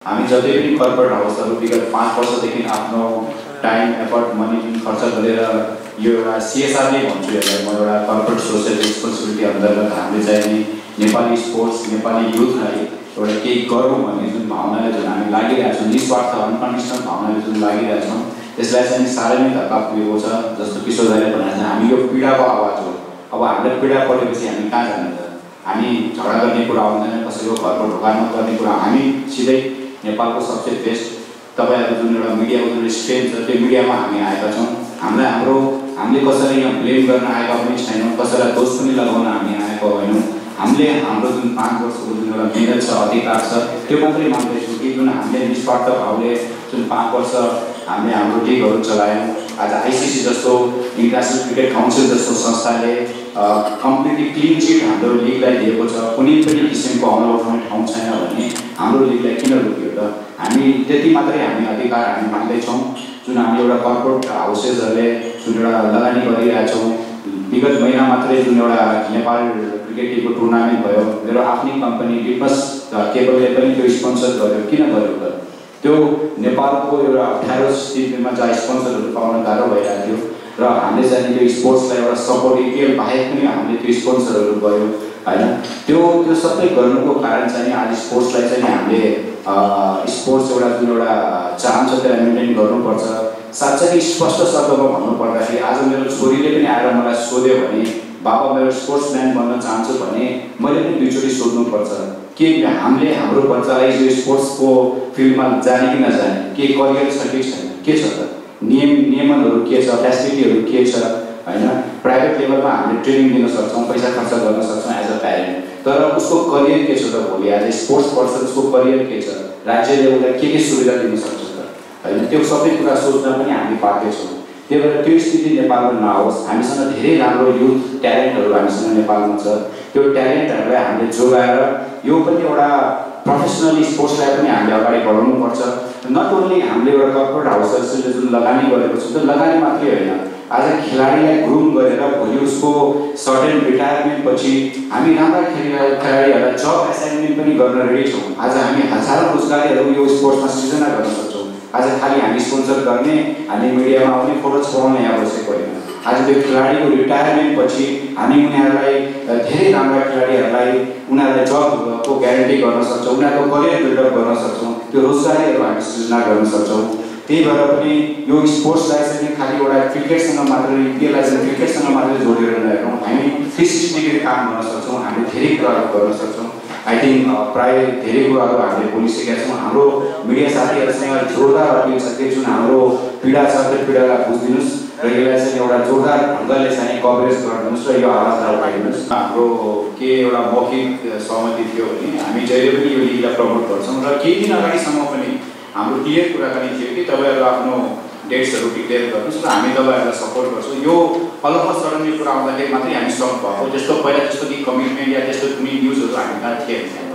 हामी जति पनि कर्पोरेट हाउसहरु विगत 5 वर्षदेखि आफ्नो टाइम एफर्ट मनी खर्च गरेर यो एउटा सीएसआर नै भन्छु यसलाई म एउटा कर्पोरेट सोशल रेस्पोन्सिबिलिटी अन्तर्गत हामीले चाहिँ नेपाली स्पोर्ट्स नेपाली युथलाई एउटा केही गरौँ भन्ने जुन भावनाले जुन हामी लागिरहेका छौँ निस्वार्थ अनकन्डिसनल भावनाले जुन लागिरहेका छौँ त्यसलाई चाहिँ साह्रै नै धक्का पुगेको छ। जस्तो किशोर दाइले भनेको छ हामी यो पीडाको आवाज हो। अब हामीलाई पीडा परेपछि हामी कहाँ जाने त? हामी झगडा गर्ने कुरा आउँदैन, कसैको घरको ढोकामा गर्ने कुरा हामी सिधै नेपालको सबसे बेस्ट तपाईहरु जुन एउटा मिडियाको जुन स्ट्रेन्थ छ त्यो मिडियामा हामी आएका छौँ। हामीले कसैलाई यहाँ ब्लेम गर्न आएका पनि छैनौँ, कसैलाई दोष पनि लगाउन हामी आएको होइनौँ। हामीले हाम्रो जुन 5 वर्षको जुन एउटा मेहनत छ अधिकार छ त्यो मात्रै मान्दैछौँ कि जुन हामीले निस्वार्थ भावले जुन 5 वर्ष हामीले हाम्रो लिगहरू चलायौँ। आज आईसीसी जस्तो इन्टरनेसनल क्रिकेट काउन्सिल जस्तो संस्थाले कम्प्लिटली क्लिन चिट हाम्रो लिगलाई दिएको छ। कुनै पनि किसिमको अमल उठाउने ठाउँ छैन भने हाम्रो लिगलाई किन रोक्यो त? हामी त्यति मात्रै हामी अधिकार हामी मान्दैछौँ। जुन हामी एउटा कर्पोरेट हाउसेसहरूले जुन एउटा लगानी गरिरहेछौँ विगत महिना मात्रै जुन एउटा नेपाल क्रिकेट टिमको टुर्नामेन्ट भयो मेरो आफ्नै कम्पनी लिटमस केबलले पनि त्यो स्पोन्सर गर्यो। किन गर्यो त? त्यो नेपालको एउटा 18 सिटीमा जहाँ स्पोन्सरहरू पाउन गाह्रो भइरहेको थियो र हामीले चाहिँ त्यो स्पोर्ट्सलाई एउटा सपोर्ट एपिएल बाहेक पनि हामीले त्यो स्पोन्सरहरू गयो हैन। त्यो सबै गर्नुको कारण चाहिँ आज स्पोर्ट्सलाई चाहिँ हामीले स्पोर्ट्स एउटा जुन एउटा चाहन्छ त्यसलाई मेन्टेन गर्नुपर्छ। साँच्चै स्पष्ट शब्दमा भन्नुपर्दाखेरि आज मेरो छोरीले पनि आएर मलाई सोध्यो भने बाबा मेरो स्पोर्ट्सम्यान बन्न चाहन्छु भने मैले पनि दुईचोटि सोध्नुपर्छ के हामीले हाम्रो बच्चालाई यो स्पोर्ट्सको फिल्डमा जाने कि नजाने, के करियर छ कि छैन, के छ त? नियमनहरू के छ, फेसिलिटीहरू के छ हैन? प्राइभेट लेभलमा हामीले ट्रेनिङ दिन सक्छौँ, पैसा खर्च गर्न सक्छौँ एज अ प्यारेन्ट, तर उसको करियर के छ त? भोलि आज स्पोर्ट्स पर्सन उसको करियर के छ? राज्यले उसलाई के सुविधा दिन सक्छ त हैन? त्यो सबै कुरा सोच्न पनि हामी बाध्य छौँ। त्यही भएर त्यो स्थिति नेपालमा नआओस्। हामीसँग धेरै राम्रो युथ ट्यालेन्टहरू हामीसँग नेपालमा छ। त्यो ट्यालेन्टहरूलाई हामीले जोगाएर यो पनि एउटा प्रोफेसनली स्पोर्ट्सलाई पनि हामीले अगाडि बढाउनुपर्छ। नट ओन्ली हामीले एउटा कर्पोरेट हाउसहरूले जुन लगानी गरेको छ त्यो लगानी मात्रै होइन, आज खेलाडीलाई ग्रुम गरेर भोलि उसको सर्टेन रिटायरमेन्ट पछि हामी राम्रा खेलाडीहरूलाई जब असाइनमेन्ट पनि गर्न रेडी छौँ। आज हामी हजारौँ रोजगारीहरू यो स्पोर्ट्समा सृजना गर्न सक्छौँ। आज खालि हामी स्पोन्सर गर्ने, हामी मिडियामा आउने, फोटो छपाउने आवश्यक होइन। आज त्यो खेलाडीको रिटायरमेन्ट पछि हामी उनीहरूलाई धेरै राम्रा खेलाडीहरूलाई उनीहरूलाई जबको ग्यारेन्टी गर्न सक्छौँ, उनीहरूको करियर बिल्डअप गर्न सक्छौँ, त्यो रोजगारीहरू हामी सृजना गर्न सक्छौँ। त्यही भएर पनि यो स्पोर्ट्सलाई चाहिँ खालि एउटा क्रिकेटसँग मात्रै त्यसलाई चाहिँ क्रिकेटसँग मात्रै जोडेर नहेरौँ, हामी 360 डिग्री काम गर्न सक्छौँ, हामीले धेरै कुराहरू गर्न सक्छौँ। आई थिङ्क प्राय धेरै कुराहरू हामीले बोलिसकेका छौँ। हाम्रो मिडिया साथीहरूसँग जोरदार अपिल छ कि जुन हाम्रो पीडा छ त्यो पीडालाई बुझिदिनुहोस् र यसलाई चाहिँ एउटा जोरदार ढङ्गले चाहिँ कभरेज गरिदिनुहोस् र यो आवाजलाई उठाइदिनुहोस्। हाम्रो के एउटा मौखिक सहमति थियो भने हामी जहिले पनि यो लिगलाई प्रमोट गर्छौँ र केही दिन अगाडिसम्म पनि हाम्रो क्लियर कुराकानी थियो कि तपाईँहरू आफ्नो डेट्सहरू डिक्लेयर गर्नुहोस् र हामी तपाईँहरूलाई सपोर्ट गर्छौँ। यो अलग सडनली कुरा आउँदाखेरि मात्रै हामी सक भएको, जस्तो पहिला जस्तो कि कमिटमेन्ट या त्यस्तो कुनै न्युजहरू हामी कहाँ थिएन।